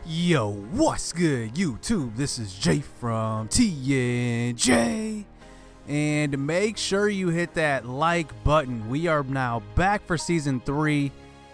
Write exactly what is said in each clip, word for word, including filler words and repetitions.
Yo, what's good, YouTube? This is Jay from T N J. And make sure you hit that like button. We are now back for season three.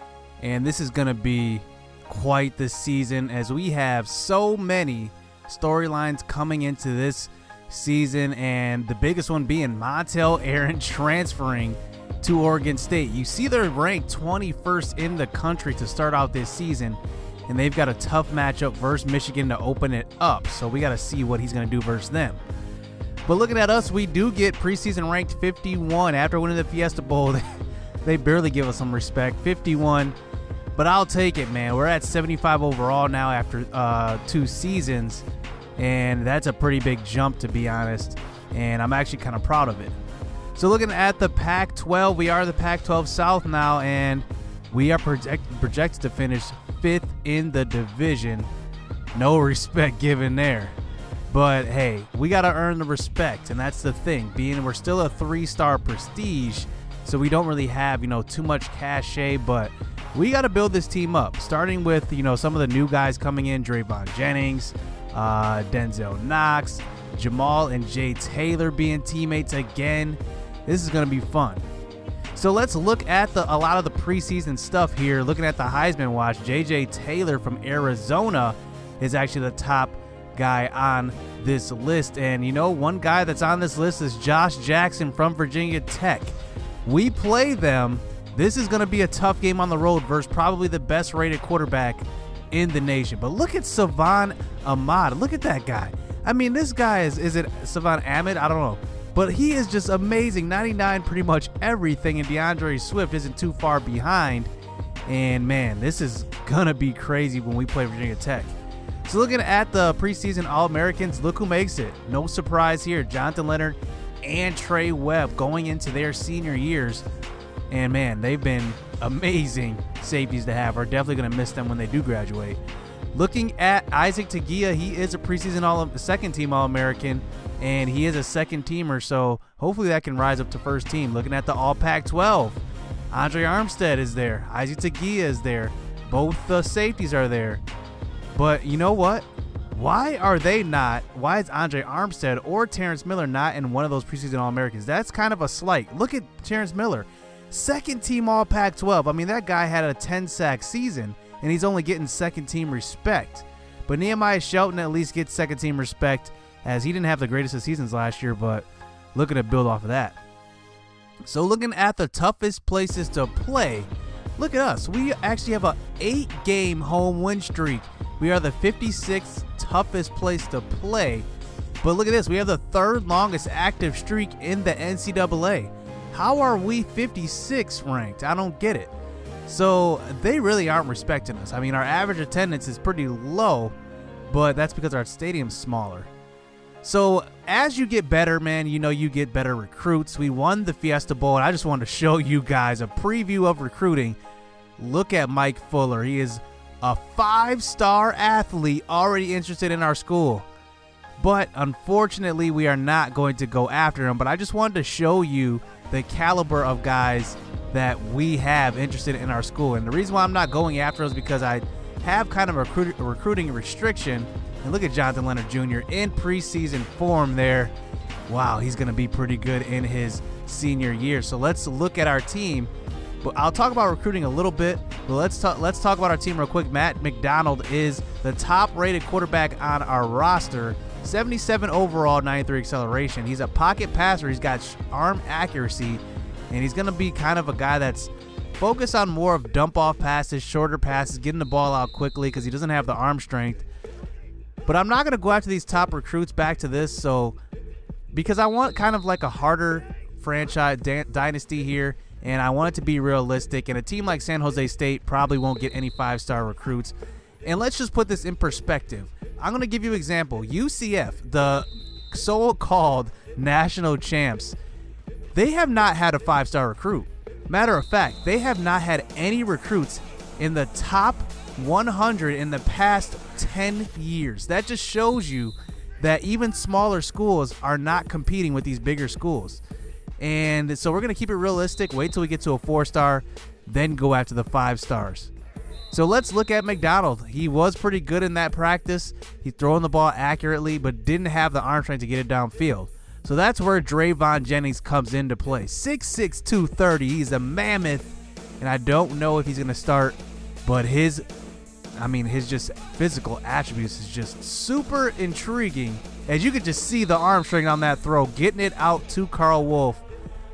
And this is going to be quite the season as we have so many storylines coming into this season. And the biggest one being Montel Aaron transferring to Oregon State. You see they're ranked twenty-first in the country to start out this season. And they've got a tough matchup versus Michigan to open it up. So we got to see what he's going to do versus them. But looking at us, we do get preseason ranked fifty-one. After winning the Fiesta Bowl, they barely give us some respect. fifty-one. But I'll take it, man. We're at seventy-five overall now after uh, two seasons. And that's a pretty big jump, to be honest. And I'm actually kind of proud of it. So looking at the Pac twelve, we are the Pac twelve South now. And we are project projected to finish fifth in the division. No respect given there. But hey, we got to earn the respect, and that's the thing. Being we're still a three-star prestige, so we don't really have, you know, too much cachet, but we got to build this team up, starting with, you know, some of the new guys coming in, Drayvon Jennings, uh, Denzel Knox, Jamal and Jay Taylor being teammates again. This is going to be fun. So let's look at the a lot of the preseason stuff here. Looking at the Heisman watch, J J Taylor from Arizona is actually the top guy on this list. And you know, one guy that's on this list is Josh Jackson from Virginia Tech. We play them. This is going to be a tough game on the road versus probably the best rated quarterback in the nation. But look at Salvon Ahmed. Look at that guy. I mean, this guy is, is it Salvon Ahmed? I don't know. But he is just amazing. ninety-nine pretty much everything, and DeAndre Swift isn't too far behind. And man, this is gonna be crazy when we play Virginia Tech. So looking at the preseason All-Americans, look who makes it. No surprise here. Jonathan Leonard and Trey Webb going into their senior years. And man, they've been amazing safeties to have. We're definitely gonna miss them when they do graduate. Looking at Isaac Tagia, he is a preseason all second team All-American, and he is a second teamer, so hopefully that can rise up to first team. Looking at the All Pac twelve, Andre Armstead is there, Isaac Tagia is there, both the safeties are there. But you know what? Why are they not? Why is Andre Armstead or Terrence Miller not in one of those preseason All-Americans? That's kind of a slight. Look at Terrence Miller, second team All Pac twelve. I mean, that guy had a ten sack season, and he's only getting second team respect. But Nehemiah Shelton at least gets second team respect, as he didn't have the greatest of seasons last year, but looking to build off of that. So looking at the toughest places to play, look at us. We actually have an eight game home win streak. We are the fifty-sixth toughest place to play. But look at this. We have the third longest active streak in the N C double A. How are we fifty-sixth ranked? I don't get it. So they really aren't respecting us. I mean, our average attendance is pretty low, but that's because our stadium's smaller. So as you get better, man, you know, you get better recruits. We won the Fiesta Bowl, and I just wanted to show you guys a preview of recruiting. Look at Mike Fuller. He is a five-star athlete already interested in our school. But unfortunately, we are not going to go after him. But I just wanted to show you the caliber of guys that we have interested in our school. And the reason why I'm not going after is because I have kind of a, recruit a recruiting restriction. And look at Jonathan Leonard Junior in preseason form there. Wow, he's going to be pretty good in his senior year. So let's look at our team. But I'll talk about recruiting a little bit. But let's talk let's talk about our team real quick. Matt McDonald is the top-rated quarterback on our roster. seventy-seven overall, ninety-three acceleration. He's a pocket passer. He's got arm accuracy, and he's going to be kind of a guy that's focused on more of dump-off passes, shorter passes, getting the ball out quickly because he doesn't have the arm strength. But I'm not going to go after these top recruits back to this, so because I want kind of like a harder franchise dynasty here, and I want it to be realistic, and a team like San Jose State probably won't get any five-star recruits. And let's just put this in perspective. I'm going to give you an example. U C F, the so-called national champs, they have not had a five-star recruit. Matter of fact, they have not had any recruits in the top one hundred in the past ten years. That just shows you that even smaller schools are not competing with these bigger schools. And so we're going to keep it realistic, wait till we get to a four-star, then go after the five stars. So let's look at McDonald. He was pretty good in that practice. He's throwing the ball accurately, but didn't have the arm strength to get it downfield. So that's where Drayvon Jennings comes into play. six six, two thirty. He's a mammoth, and I don't know if he's going to start, but his, I mean, his just physical attributes is just super intriguing. As you can just see the arm strength on that throw, getting it out to Carl Wolf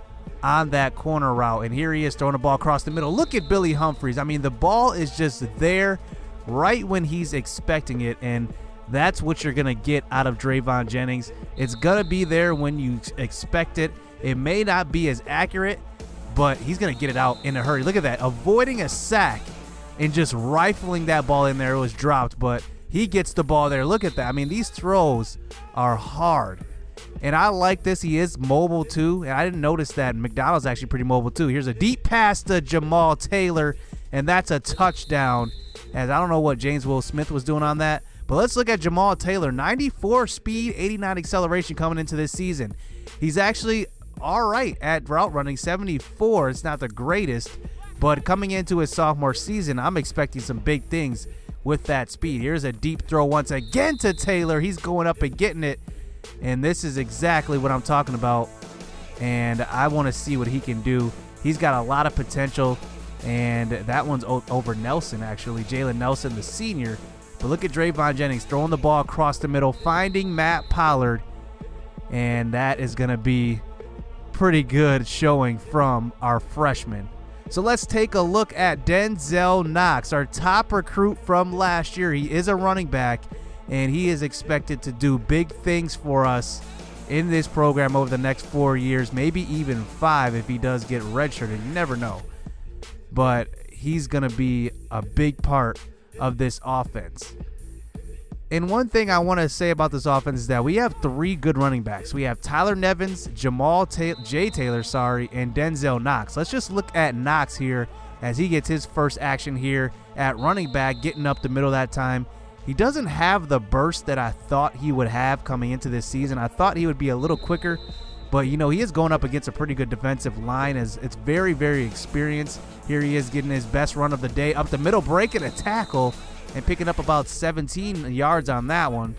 on that corner route, and here he is throwing the ball across the middle. Look at Billy Humphries. I mean, the ball is just there right when he's expecting it, and that's what you're gonna get out of Drayvon Jennings. It's gonna be there when you expect it. It may not be as accurate, but he's gonna get it out in a hurry. Look at that, avoiding a sack and just rifling that ball in there. It was dropped, but he gets the ball there. Look at that. I mean, these throws are hard. And I like this. He is mobile too. And I didn't notice that McDonald's actually pretty mobile too. Here's a deep pass to Jamal Taylor, and that's a touchdown. As I don't know what James Will Smith was doing on that. But let's look at Jamal Taylor. ninety-four speed, eighty-nine acceleration coming into this season. He's actually all right at route running, seventy-four. It's not the greatest, but coming into his sophomore season, I'm expecting some big things with that speed. Here's a deep throw once again to Taylor. He's going up and getting it. And this is exactly what I'm talking about, and I want to see what he can do. He's got a lot of potential, and that one's over Nelson, actually, Jalen Nelson, the senior. But look at Drayvon Jennings throwing the ball across the middle, finding Matt Pollard, and that is going to be pretty good showing from our freshman. So let's take a look at Denzel Knox, our top recruit from last year. He is a running back, and he is expected to do big things for us in this program over the next four years, maybe even five if he does get redshirted. You never know. But he's going to be a big part of this offense. And one thing I want to say about this offense is that we have three good running backs. We have Tyler Nevins, Jamal Ta- Jay Taylor, sorry, and Denzel Knox. Let's just look at Knox here as he gets his first action here at running back, getting up the middle that time. He doesn't have the burst that I thought he would have coming into this season. I thought he would be a little quicker, but, you know, he is going up against a pretty good defensive line. As it's very, very experienced. Here he is getting his best run of the day up the middle, breaking a tackle and picking up about seventeen yards on that one.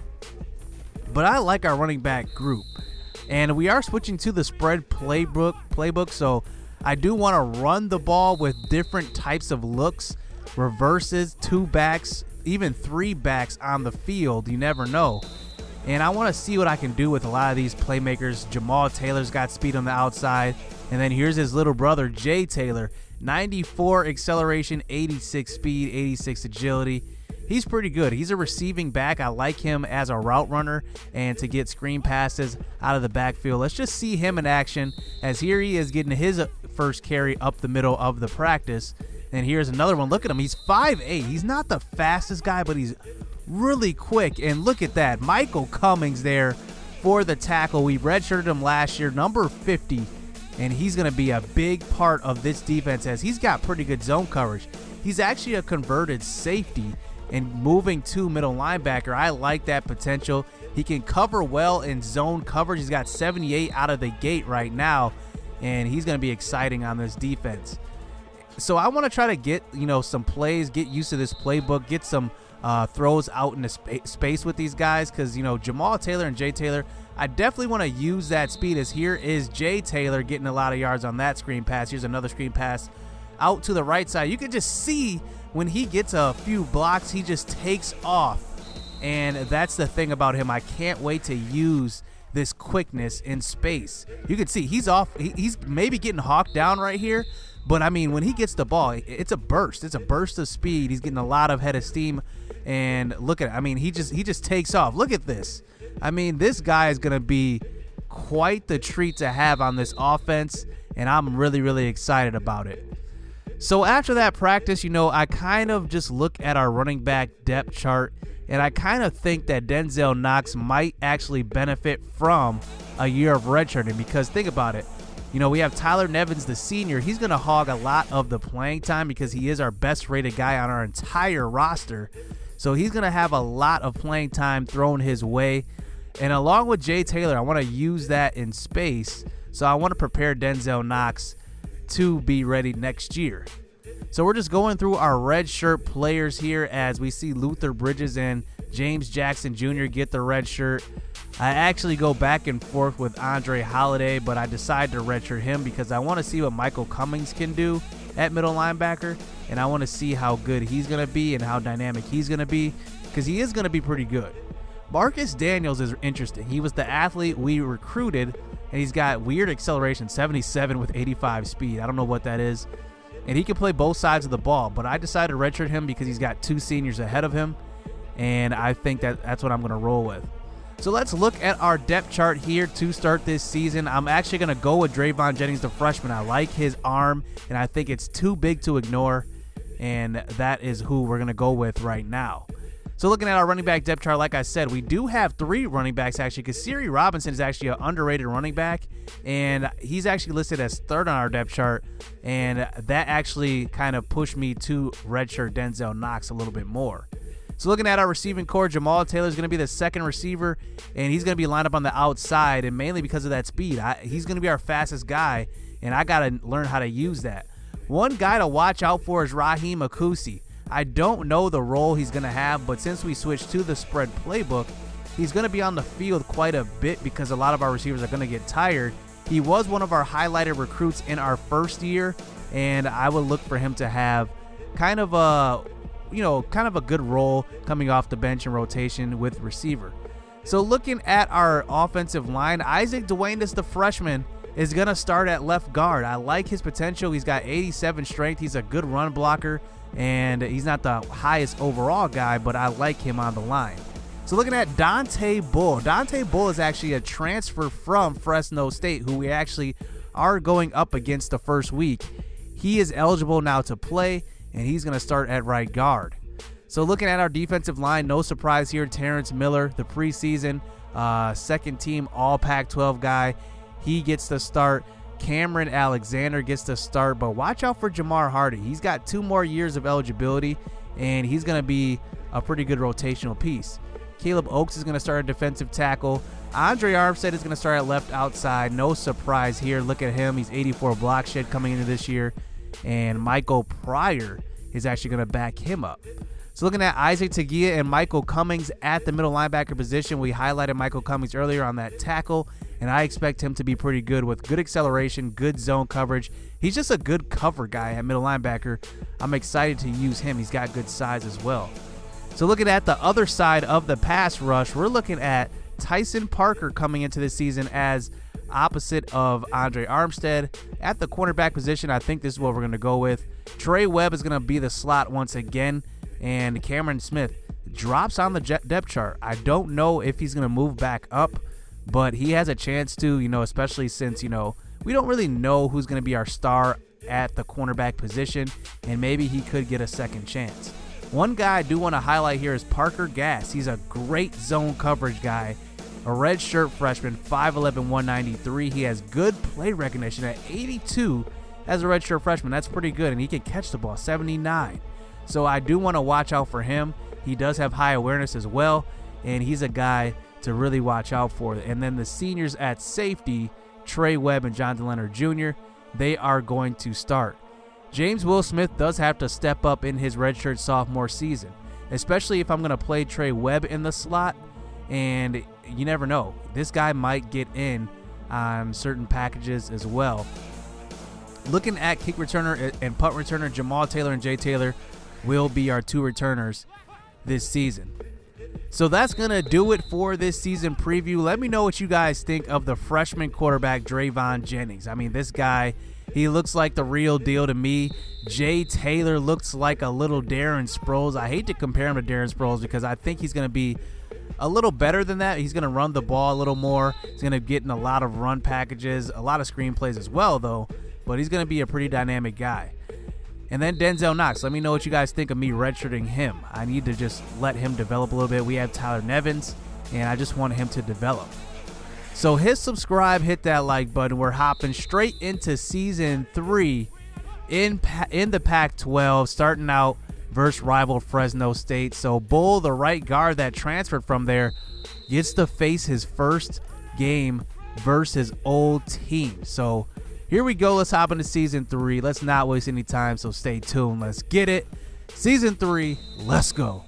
But I like our running back group, and we are switching to the spread playbook, playbook so I do want to run the ball with different types of looks, reverses, two backs, even three backs on the field. You never know. And I want to see what I can do with a lot of these playmakers. Jamal Taylor's got speed on the outside. And then here's his little brother, Jay Taylor. ninety-four acceleration, eighty-six speed, eighty-six agility. He's pretty good. He's a receiving back. I like him as a route runner and to get screen passes out of the backfield. Let's just see him in action, as here he is getting his first carry up the middle of the practice. And here's another one. Look at him. He's five eight. He's not the fastest guy, but he's really quick. And look at that. Michael Cummings there for the tackle. We redshirted him last year, number fifty. And he's going to be a big part of this defense as he's got pretty good zone coverage. He's actually a converted safety and moving to middle linebacker. I like that potential. He can cover well in zone coverage. He's got seventy-eight out of the gate right now, and he's going to be exciting on this defense. So I want to try to get, you know, some plays, get used to this playbook, get some uh, throws out into sp space with these guys, because, you know, Jamal Taylor and Jay Taylor, I definitely want to use that speed, as here is Jay Taylor getting a lot of yards on that screen pass. Here's another screen pass out to the right side. You can just see when he gets a few blocks, he just takes off. And that's the thing about him. I can't wait to use this quickness in space. You can see he's off. He, he's maybe getting hawked down right here. But, I mean, when he gets the ball, it's a burst. It's a burst of speed. He's getting a lot of head of steam. And look at it. I mean, he just he just takes off. Look at this. I mean, this guy is going to be quite the treat to have on this offense. And I'm really, really excited about it. So after that practice, you know, I kind of just look at our running back depth chart. And I kind of think that Denzel Knox might actually benefit from a year of redshirting. Because think about it. You know, we have Tyler Nevins, the senior. He's going to hog a lot of the playing time because he is our best rated guy on our entire roster. So he's going to have a lot of playing time thrown his way. And along with Jay Taylor, I want to use that in space. So I want to prepare Denzel Knox to be ready next year. So we're just going through our red shirt players here as we see Luther Bridges and James Jackson Junior get the red shirt. I actually go back and forth with Andre Holiday, but I decide to redshirt him because I want to see what Michael Cummings can do at middle linebacker, and I want to see how good he's going to be and how dynamic he's going to be, because he is going to be pretty good. Marcus Daniels is interesting. He was the athlete we recruited, and he's got weird acceleration, seventy-seven with eighty-five speed. I don't know what that is. And he can play both sides of the ball, but I decided to redshirt him because he's got two seniors ahead of him, and I think that that's what I'm going to roll with. So let's look at our depth chart here to start this season. I'm actually going to go with Drayvon Jennings, the freshman. I like his arm, and I think it's too big to ignore, and that is who we're going to go with right now. So looking at our running back depth chart, like I said, we do have three running backs actually, because Siri Robinson is actually an underrated running back, and he's actually listed as third on our depth chart, and that actually kind of pushed me to redshirt Denzel Knox a little bit more. So looking at our receiving core, Jamal Taylor is going to be the second receiver, and he's going to be lined up on the outside, and mainly because of that speed. I, he's going to be our fastest guy, and I got to learn how to use that. One guy to watch out for is Raheem Akusi. I don't know the role he's going to have, but since we switched to the spread playbook, he's going to be on the field quite a bit because a lot of our receivers are going to get tired. He was one of our highlighted recruits in our first year, and I would look for him to have kind of a, you know, kind of a good role coming off the bench and rotation with receiver. So looking at our offensive line, Isaac Duenas, the freshman, is going to start at left guard. I like his potential. He's got eighty-seven strength. He's a good run blocker, and he's not the highest overall guy, but I like him on the line. So looking at Dante Bull. Dante Bull is actually a transfer from Fresno State, who we actually are going up against the first week. He is eligible now to play, and he's going to start at right guard. So looking at our defensive line, no surprise here, Terrence Miller, the preseason uh, second team all Pac twelve guy. He gets the start. Cameron Alexander gets the start, but watch out for Jamar Hardy. He's got two more years of eligibility, and he's going to be a pretty good rotational piece. Caleb Oaks is going to start a defensive tackle. Andre Armstead is going to start at left outside. No surprise here. Look at him. He's eighty-four block shed coming into this year, and Michael Pryor is actually going to back him up. So looking at Isaac Tagia and Michael Cummings at the middle linebacker position, we highlighted Michael Cummings earlier on that tackle, and I expect him to be pretty good with good acceleration, good zone coverage. He's just a good cover guy at middle linebacker. I'm excited to use him. He's got good size as well. So looking at the other side of the pass rush, we're looking at Tyson Parker coming into this season as opposite of Andre Armstead. At the cornerback position, I think this is what we're going to go with. Trey Webb is going to be the slot once again, and Cameron Smith drops on the depth chart. I don't know if he's going to move back up, but he has a chance to, you know, especially since, you know, we don't really know who's going to be our star at the cornerback position, and maybe he could get a second chance. One guy I do want to highlight here is Parker Gass. He's a great zone coverage guy, a red shirt freshman, five eleven, one ninety-three. He has good play recognition at eighty-two as a red shirt freshman. That's pretty good, and he can catch the ball, seventy-nine. So I do want to watch out for him. He does have high awareness as well, and he's a guy to really watch out for. And then the seniors at safety, Trey Webb and Jonathan Leonard Junior, they are going to start. James Will Smith does have to step up in his redshirt sophomore season, especially if I'm going to play Trey Webb in the slot, and you never know. This guy might get in on certain packages as well. Looking at kick returner and punt returner, Jamal Taylor and Jay Taylor will be our two returners this season. So that's going to do it for this season preview. Let me know what you guys think of the freshman quarterback, Drayvon Jennings. I mean, this guy, he looks like the real deal to me. Jay Taylor looks like a little Darren Sproles. I hate to compare him to Darren Sproles because I think he's going to be a little better than that. He's going to run the ball a little more. He's going to get in a lot of run packages, a lot of screen plays as well, though. But he's going to be a pretty dynamic guy. And then Denzel Knox. Let me know what you guys think of me redshirting him. I need to just let him develop a little bit. We have Tyler Nevins, and I just want him to develop. So hit subscribe, hit that like button. We're hopping straight into season three in in the Pac twelve, starting out versus rival Fresno State. So Bull, the right guard that transferred from there, gets to face his first game versus his old team. So here we go. Let's hop into season three. Let's not waste any time, so stay tuned. Let's get it. Season three, let's go.